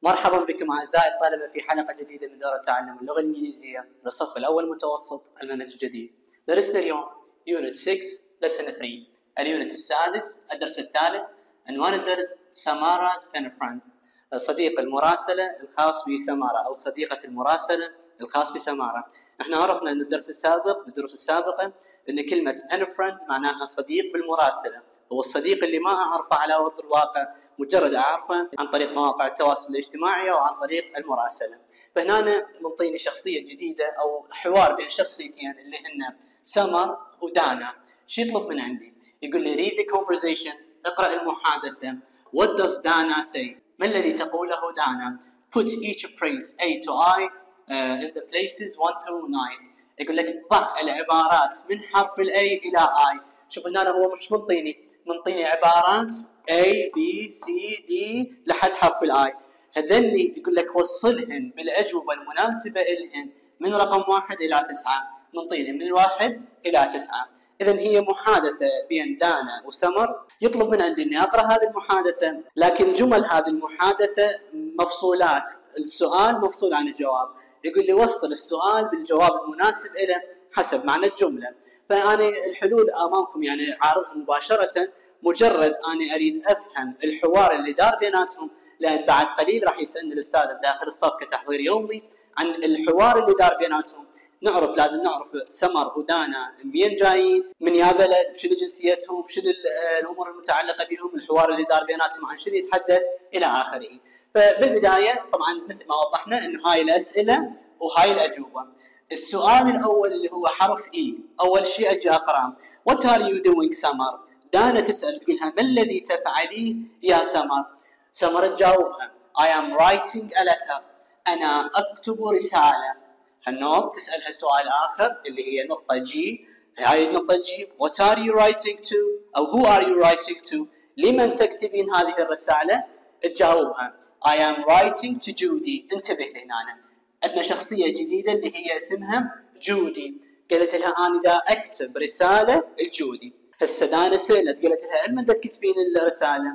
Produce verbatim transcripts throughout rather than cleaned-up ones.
مرحبا بكم أعزائي الطلبة في حلقة جديدة من دورة تعلم اللغة الإنجليزية للصف الأول متوسط المنهج الجديد. درسنا اليوم يونت ستة lesson ثلاثة، اليونت السادس الدرس الثالث. عنوان الدرس سمارة بين فريند، صديق المراسلة الخاص بسمارة أو صديقة المراسلة الخاص بسمارة. احنا عرفنا أن الدرس السابق بالدروس السابقة أن كلمة بين فريند معناها صديق بالمراسلة، هو الصديق اللي ما أعرفه على أرض الواقع، مجرد أعرفه عن طريق مواقع التواصل الاجتماعي أو عن طريق المراسلة. فهنا منطيني شخصية جديدة أو حوار بين شخصيتين اللي هن سمر ودانا. شو يطلب من عندي؟ يقول لي read the conversation، اقرأ المحادثة. What does Dana say؟ ما الذي تقوله دانا؟ Put each phrase A to I uh, in the places one to nine. يقول لك ضع العبارات من حرف ال A إلى I. شوف هنا هو مش منطيني منطيني عبارات A B C D لحد حرف الآي. هذني يقول لك وصلهن بالأجوبة المناسبة إلهن من رقم واحد إلى تسعة. منطيني من الواحد إلى تسعة. إذن هي محادثة بين دانا وسمر. يطلب من عندي إني أقرأ هذه المحادثة، لكن جمل هذه المحادثة مفصولات، السؤال مفصول عن الجواب. يقول لي وصل السؤال بالجواب المناسب إليه حسب معنى الجملة. فأنا الحلول أمامكم يعني عارضها مباشرة، مجرد أنا أريد أفهم الحوار اللي دار بيناتهم، لأن بعد قليل راح يسألني الأستاذ بداخل الصف كتحضير يومي عن الحوار اللي دار بيناتهم. نعرف لازم نعرف سمر ودانا منين جايين، من يا بلد، شنو جنسيتهم، شنو الأمور المتعلقة بهم، الحوار اللي دار بيناتهم عن شنو يتحدث إلى آخره. فبالبداية طبعا مثل ما وضحنا إنه هاي الأسئلة وهاي الأجوبة. السؤال الأول اللي هو حرف إي، أول شيء أجي أقرأ What are you doing سمر؟ دانا تسأل تقولها ما الذي تفعليه يا سمر؟ سمر تجاوبها I am writing a letter، أنا أكتب رسالة. هالنوع تسألها سؤال آخر اللي هي نقطة جي. هاي النقطة جي What are you writing to؟ أو Who are you writing to؟ لمن تكتبين هذه الرسالة؟ تجاوبها I am writing to Judy. انتبه هنا عندنا شخصية جديدة اللي هي اسمها جودي. قالت لها أنا دا أكتب رسالة لجودي. هسه دانا سألت قالت لها لمن دا تكتبين الرسالة؟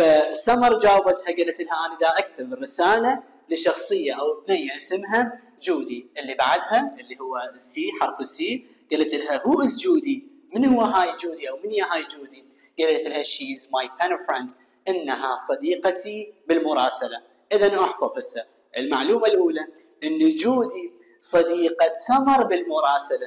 فسمر جاوبتها قالت لها أنا دا أكتب الرسالة لشخصية أو بنية اسمها جودي. اللي بعدها اللي هو السي، حرف السي، قالت لها Who is جودي؟ من هو هاي جودي أو من هي هاي جودي؟ قالت لها She is my pen friend، إنها صديقتي بالمراسلة. إذن أحفظ هسه المعلومة الأولى إن جودي صديقة سمر بالمراسلة.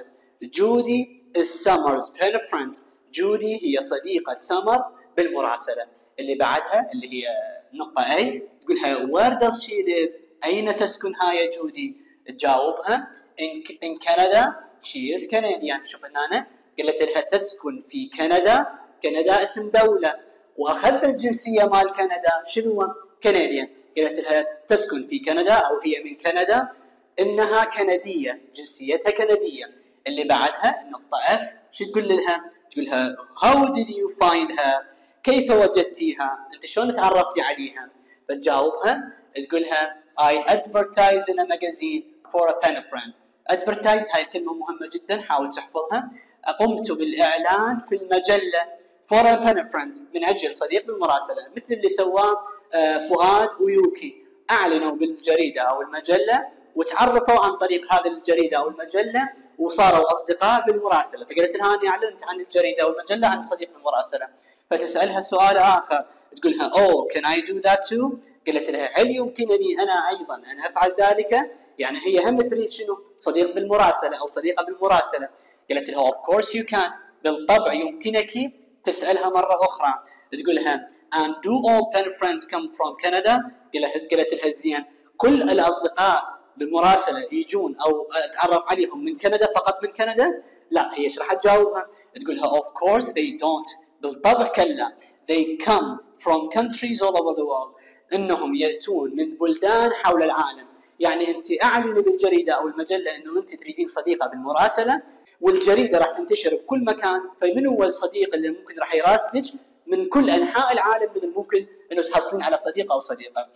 جودي is Summer's pen friend. جودي هي صديقة سمر بالمراسلة. اللي بعدها اللي هي نقطة A تقولها Where does she live؟ أين تسكن هاي جودي؟ تجاوبها in, in Canada she is Canadian. شوف هنا قلت لها تسكن في كندا. كندا اسم دولة، وأخذت الجنسية مال كندا شنو؟ كنديان. قلت لها تسكن في كندا أو هي من كندا، إنها كندية، جنسيتها كندية. اللي بعدها النقطة F شو تقول لها؟ تقول لها How did you find her؟ كيف وجدتيها؟ أنت شلون تعرفتي عليها؟ فتجاوبها تقولها I advertise in a magazine for a pen friend. advertise هاي الكلمة مهمة جدا، حاول تحفظها. قمت بالإعلان في المجلة for a pen friend من أجل صديق بالمراسلة، مثل اللي سواه فؤاد ويوكي. أعلنوا بالجريدة أو المجلة وتعرفوا عن طريق هذه الجريدة أو المجلة وصاروا أصدقاء بالمراسلة. فقالت لها أني أعلنت عن الجريدة أو المجلة عن صديق بالمراسلة. فتسألها سؤال آخر تقولها Oh can I do that too؟ قالت لها هل يمكنني أنا أيضا أن أفعل ذلك؟ يعني هي هم تريد شنو؟ صديق بالمراسلة أو صديقة بالمراسلة. قالت لها Of course you can، بالطبع يمكنك. تسألها مرة أخرى تقولها And do all pen friends come from Canada؟ قالت لها زين كل الأصدقاء بالمراسلة يجون أو أتعرف عليهم من كندا فقط من كندا؟ لا، هي ايش راح تجاوبها؟ تقولها Of course they don't، بالطبع كلا. They come from countries all over the world، إنهم يأتون من بلدان حول العالم. يعني أنت أعلني بالجريدة أو المجلة إنه أنت تريدين صديقة بالمراسلة، والجريدة راح تنتشر بكل مكان. فمن هو الصديق اللي ممكن راح يراسلك؟ من كل أنحاء العالم من الممكن إنه تحصلين على صديقة أو صديقة.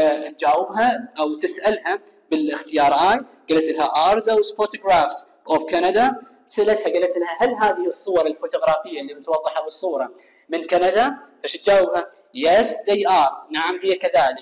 فتجاوبها أو تسألها بالاختيار آي. قالت لها Are those photographs of Canada؟ سألتها قالت لها هل هذه الصور الفوتوغرافية اللي متوضحة بالصورة من كندا؟ فش تجاوبها؟ Yes they are، نعم هي كذلك.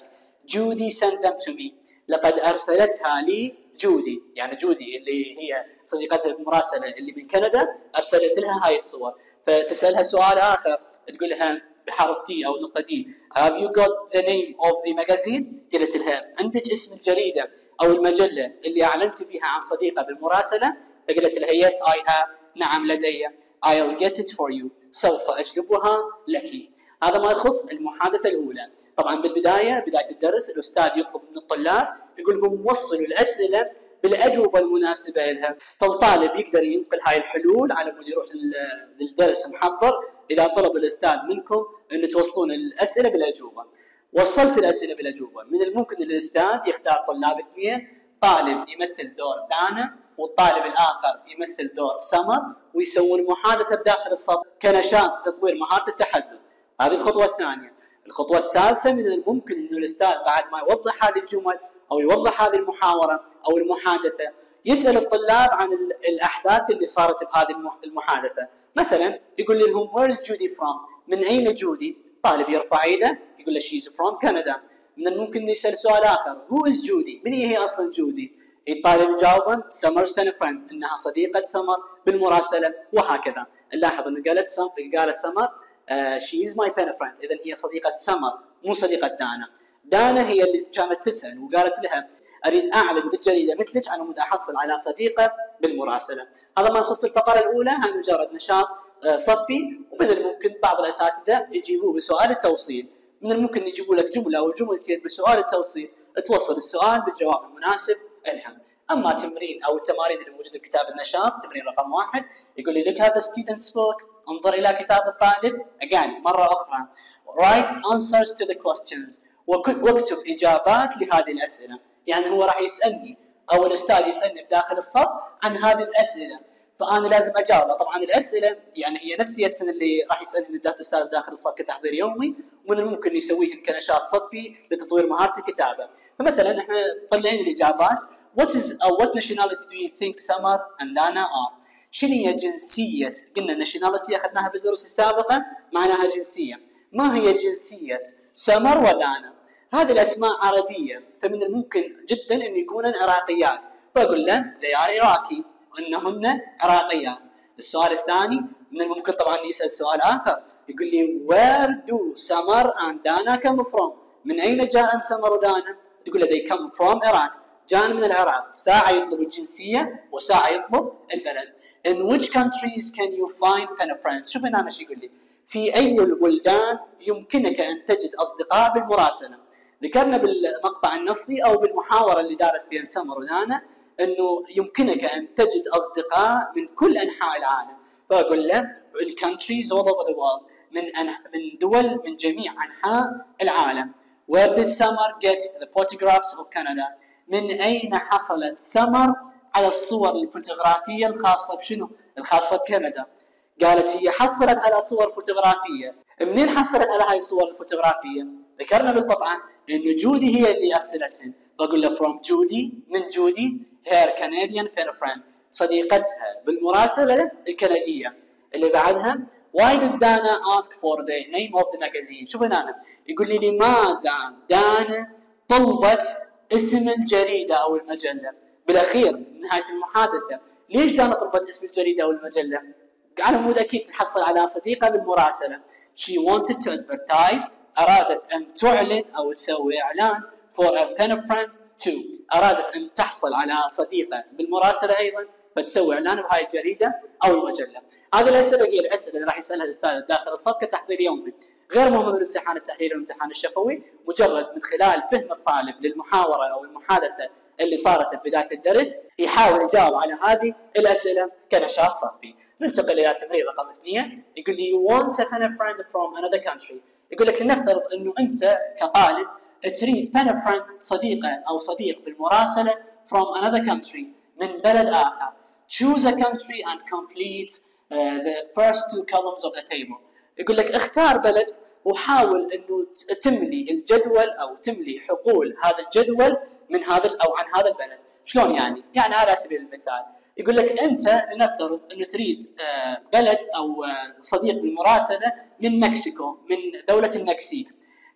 Judy sent them to me. لقد أرسلتها لي جودي، يعني جودي اللي هي صديقتها المراسلة اللي من كندا أرسلت لها هاي الصور. فتسألها سؤال آخر تقول لها بحرف دي أو نقطة دي Have you got the name of the magazine؟ قالت لها عندك اسم الجريدة أو المجلة اللي أعلنت بها عن صديقة بالمراسلة؟ فقالت لها Yes I have، نعم لدي. I'll get it for you، سوف أجلبها لك. هذا ما يخص المحادثة الأولى. طبعا بالبداية بداية الدرس الأستاذ يطلب من الطلاب يقول لهم وصلوا الأسئلة بالأجوبة المناسبة لها، فالطالب يقدر ينقل هاي الحلول على مود يروح للدرس محضر. إذا طلب الأستاذ منكم أن توصلون الأسئلة بالأجوبة، وصلت الأسئلة بالأجوبة، من الممكن الأستاذ يختار طلاب اثنين، طالب يمثل دور دانا والطالب الآخر يمثل دور سمر، ويسوون محادثة بداخل الصف كنشاط تطوير مهارة التحدث. هذه الخطوة الثانية. الخطوة الثالثة من الممكن أنه الأستاذ بعد ما يوضح هذه الجمل أو يوضح هذه المحاورة أو المحادثة يسأل الطلاب عن الأحداث اللي صارت بهذه المحادثة. مثلا يقول لهم Where is Judy from؟ من أين جودي؟ طالب يرفع يده يقول له She's from Canada. من الممكن يسأل سؤال آخر Who is Judy؟ من هي أصلا جودي؟ الطالب يجاوب Summer's pen friend، إنها صديقة سمر بالمراسلة، وهكذا. نلاحظ إن قالت سم قالت سمر uh, She is my pen friend، إذا هي صديقة سمر مو صديقة دانا. دانا هي اللي كانت تسأل وقالت لها أريد أعلن بالجريدة مثلك أنا مود أحصل على صديقة بالمراسلة. هذا ما يخص الفقرة الأولى، هذا مجرد نشاط صفي. ومن الممكن بعض الأساتذة يجيبوه بسؤال التوصيل، من الممكن يجيبوا لك جملة أو جملتين بسؤال التوصيل توصل السؤال بالجواب المناسب لها. أما تمرين أو التمارين اللي موجودة بكتاب النشاط، تمرين رقم واحد يقول لي لك هذا student's book، انظر إلى كتاب الطالب. again مرة أخرى write answers to the questions، واكتب إجابات لهذه الأسئلة. يعني هو راح يسألني أو الأستاذ يسألني بداخل الصف عن هذه الأسئلة، فأنا لازم أجاوب. طبعا الأسئلة يعني هي نفسيتها اللي راح يسألني الأستاذ داخل الصف كتحضير يومي، ومن الممكن يسويه كنشاط صفي لتطوير مهارة الكتابة. فمثلا احنا طلعين الإجابات What is or what nationality do you think Samar and Dana are؟ شنو هي جنسية؟ قلنا nationality أخذناها بالدروس السابقة معناها جنسية. ما هي جنسية سمر ودانا؟ هذه الأسماء عربية، فمن الممكن جدا أن يكونن عراقيات، فأقول له they are Iraqi، أنهن عراقيات. السؤال الثاني من الممكن طبعا يسأل سؤال آخر يقول لي where do Samar and Dana come from؟ من أين جاء سمر ودانا؟ تقول له they come from Iraq، جاء من العراق. ساعة يطلب الجنسية وساعة يطلب البلد. In which countries can you find pen friends؟ شوف هنا شو يقول لي في أي البلدان يمكنك أن تجد أصدقاء بالمراسلة. ذكرنا بالمقطع النصي أو بالمحاورة اللي دارت بين سمر ودانا أنه يمكنك أن تجد أصدقاء من كل أنحاء العالم، فأقول له countries all over the world، من من دول من جميع أنحاء العالم. Where did Summer get the photographs of Canada؟ من أين حصلت سمر على الصور الفوتوغرافية الخاصة بشنو؟ الخاصة بكندا. قالت هي حصلت على صور فوتوغرافية. منين حصلت على هاي الصور الفوتوغرافية؟ ذكرنا بالقطعة إنه جودي هي اللي أرسلتهن، فأقول له from جودي، من جودي her Canadian pen friend، صديقتها بالمراسلة الكندية. اللي بعدها why did Dana ask for the name of the magazine؟ شوف هنا يقول لي لماذا دانا طلبت اسم الجريدة أو المجلة؟ بالأخير نهاية المحادثة ليش دانا طلبت اسم الجريدة أو المجلة؟ على مود أكيد تحصل على صديقة بالمراسلة. she wanted to advertise، أرادت أن تعلن أو تسوي إعلان for a pen friend to، أرادت أن تحصل على صديقة بالمراسلة أيضا فتسوي إعلان بهاي الجريدة أو المجلة. هذه الأسئلة هي الأسئلة اللي راح يسألها الأستاذ داخل الصف كتحضير يومي، غير مهم من الامتحان التحريري والامتحان الشفوي، مجرد من خلال فهم الطالب للمحاورة أو المحادثة اللي صارت في بداية الدرس يحاول يجاوب على هذه الأسئلة كنشاط صفي. ننتقل إلى تمرين رقم اثنين. يقول لي you want a pen friend from another country. يقول لك لنفترض إنه أنت كطالب تريد pen friend صديقة أو صديق بالمراسلة from another country من بلد آخر. choose a country and complete uh, the first two columns of the table. يقول لك اختار بلد وحاول إنه تملي الجدول أو تملي حقول هذا الجدول من هذا أو عن هذا البلد. شلون يعني؟ يعني على سبيل المثال يقول لك أنت لنفترض أنه تريد بلد أو صديق بالمراسلة من مكسيكو، من دولة المكسيك،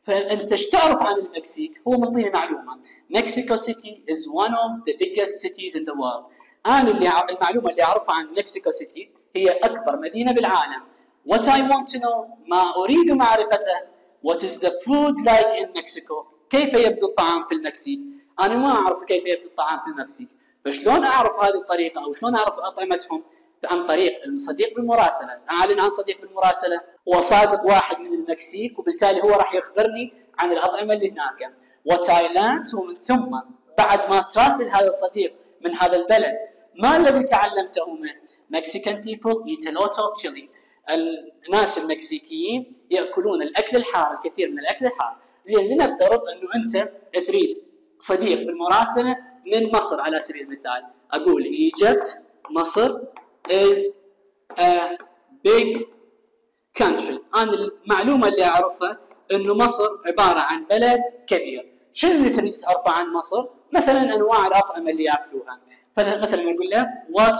فانت ايش تعرف عن المكسيك؟ هو منطيني معلومه Mexico City is one of the biggest cities in the world. انا اللي المعلومه اللي اعرفها عن مكسيكو سيتي هي اكبر مدينه بالعالم. What I want to know ما اريد معرفته What is the food like in Mexico؟ كيف يبدو الطعام في المكسيك؟ انا ما اعرف كيف يبدو الطعام في المكسيك، فشلون اعرف هذه الطريقه او شلون اعرف اطعمتهم؟ عن طريق الصديق بالمراسله، اعلن عن صديق بالمراسله وصادق واحد من المكسيك، وبالتالي هو راح يخبرني عن الاطعمه اللي هناك. وتايلاند، ومن ثم بعد ما تراسل هذا الصديق من هذا البلد ما الذي تعلمته منه؟ Mexican people eat a lot of chili. الناس المكسيكيين ياكلون الاكل الحار، الكثير من الاكل الحار. زين، لنفترض انه انت تريد صديق بالمراسله من مصر على سبيل المثال، اقول Egypt مصر is a big country. انا المعلومه اللي اعرفها انه مصر عباره عن بلد كبير. شنو اللي تريد تعرفه عن مصر؟ مثلا انواع الاطعمه اللي ياكلوها. فمثلا اقول له what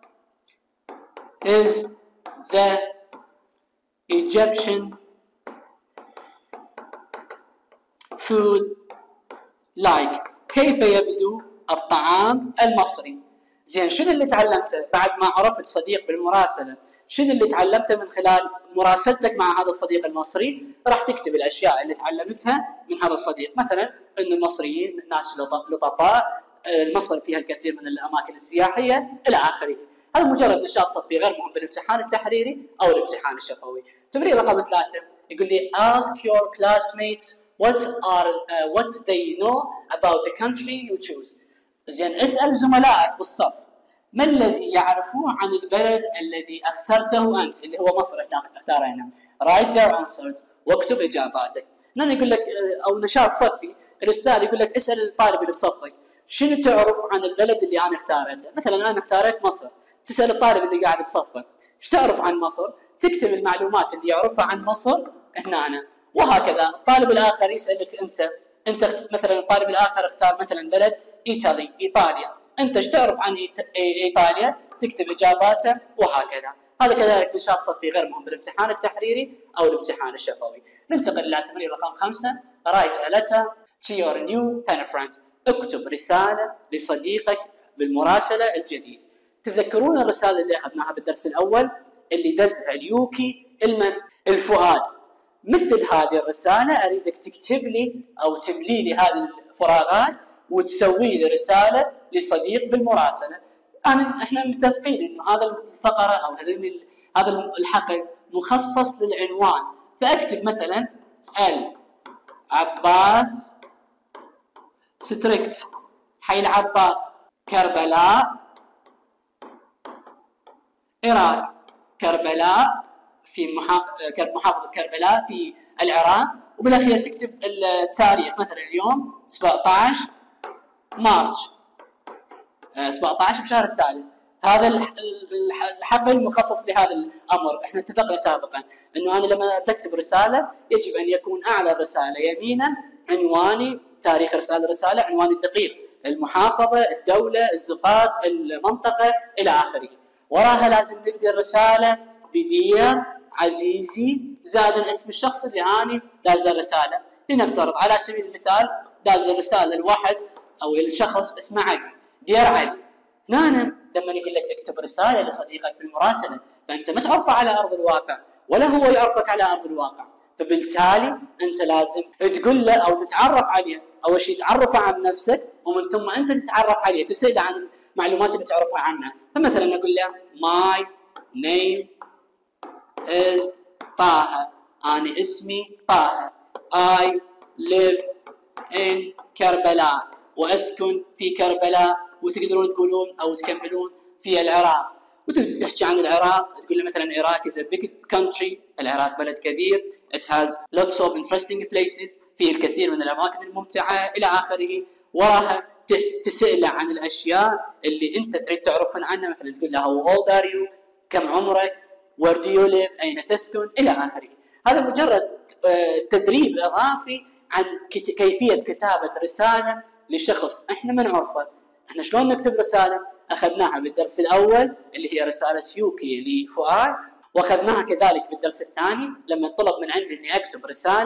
is the Egyptian food like؟ كيف يبدو الطعام المصري؟ زين، شنو اللي تعلمته بعد ما عرفت صديق بالمراسله؟ شنو اللي تعلمته من خلال مراسلتك مع هذا الصديق المصري؟ راح تكتب الاشياء اللي تعلمتها من هذا الصديق، مثلا ان المصريين ناس لطفاء، مصر فيها الكثير من الاماكن السياحيه الى اخره. هذا مجرد نشاط صفي غير مهم بالامتحان التحريري او الامتحان الشفوي. تمرين رقم ثلاثة يقول لي ask your classmates what are uh, what they know about the country you choose. زين، اسال زملائك بالصف ما الذي يعرفوه عن البلد الذي اخترته انت، اللي هو مصر اختارينا. write their answers، واكتب اجاباتك. هنا يقول لك او نشاط صفي، الاستاذ يقول لك اسال الطالب اللي بصفك شنو تعرف عن البلد اللي انا اختارته. مثلا انا اختاريت مصر، تسال الطالب اللي قاعد بصفك ايش تعرف عن مصر؟ تكتب المعلومات اللي يعرفها عن مصر هنا. وهكذا الطالب الاخر يسالك انت انت مثلا الطالب الاخر اختار مثلا بلد ايطالي ايطاليا، انت ايش تعرف عن ايطاليا؟ تكتب اجاباته وهكذا. هذا كذلك نشاط صفي غير مهم بالامتحان التحريري او الامتحان الشفوي. ننتقل الى تمرين رقم خمسة write a letter to your new pen friend. اكتب رساله لصديقك بالمراسله الجديد. تذكرون الرساله اللي اخذناها بالدرس الاول اللي دزها اليوكي المن الفؤاد؟ مثل هذه الرساله اريدك تكتب لي او تملي لي هذه الفراغات وتسوي لي رساله لصديق بالمراسله. انا احنا متفقين انه هذا الفقره او هذا الحقل مخصص للعنوان، فاكتب مثلا العباس ستريكت، حي العباس كربلاء العراق. كربلاء في محافظه كربلاء في العراق، وبالاخير تكتب التاريخ مثلا اليوم سبعة عشر مارس سبعة عشر بشهر الثالث. هذا الحقل مخصص لهذا الامر. احنا اتفقنا سابقا انه انا لما اكتب رساله يجب ان يكون اعلى الرساله يمينا عنواني، تاريخ ارسال الرساله، عنواني الدقيق، المحافظه، الدوله، الزقاق، المنطقه الى اخره. وراها لازم نبدا الرساله بدير عزيزي زائدا اسم الشخص اللي اني داز له الرساله. لنفترض على سبيل المثال داز الرساله لواحد او الشخص اسمه علي، دير علي. هنا لما يقول لك اكتب رساله لصديقك بالمراسله، فانت ما تعرفه على ارض الواقع ولا هو يعرفك على ارض الواقع، فبالتالي انت لازم تقول له او تتعرف عليه. اول شيء تعرفه عن نفسك ومن ثم انت تتعرف عليه، تساله عن المعلومات اللي تعرفها عنه. فمثلا نقول له my name is طه، انا اسمي طه، I live in كربلاء، واسكن في كربلاء. وتقدرون تقولون او تكملون في العراق، وتبدا تحكي عن العراق. تقول له مثلا العراق is a big country، العراق بلد كبير، it has lots of interesting places، فيه الكثير من الاماكن الممتعه الى اخره. وراها تساله عن الاشياء اللي انت تريد تعرفها عنها، مثلا تقول له how old are you، كم عمرك، where do you live، اين تسكن الى اخره. هذا مجرد تدريب اضافي عن كيفيه كتابه رساله لشخص احنا ما نعرفه. احنا شلون نكتب رساله؟ اخذناها بالدرس الاول اللي هي رساله يوكي لفؤاد، واخذناها كذلك بالدرس الثاني لما طلب من عندي اني اكتب رساله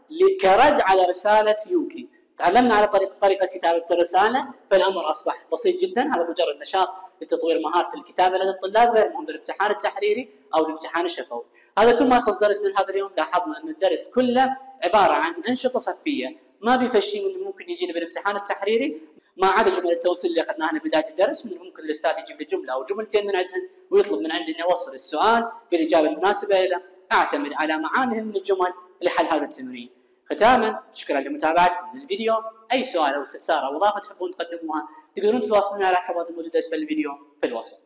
كرد على رسالة يوكي. تعلمنا على طريقة طريقة كتابة الرسالة، فالأمر أصبح بسيط جدا. هذا مجرد نشاط لتطوير مهارة الكتابة لدى الطلاب، غير مهم بالامتحان التحريري أو الامتحان الشفوي. هذا كل ما يخص درسنا لهذا اليوم. لاحظنا أن الدرس كله عبارة عن أنشطة صفية، ما في شيء من اللي ممكن يجينا بالامتحان التحريري، ما عدا جمل التوصيل اللي أخذناها في بداية الدرس، من ممكن الأستاذ يجيب لي جملة أو جملتين من عندهن ويطلب من عندي أن أوصل السؤال بالإجابة المناسبة له. أعتمد على معاني من الجمل لحل هذا التمرين. ختاما، شكرا لمتابعتكم للفيديو. أي سؤال أو استفسار أو إضافة تحبون تقدموها تقدرون تتواصلون على الحسابات الموجودة أسفل الفيديو في الوصف.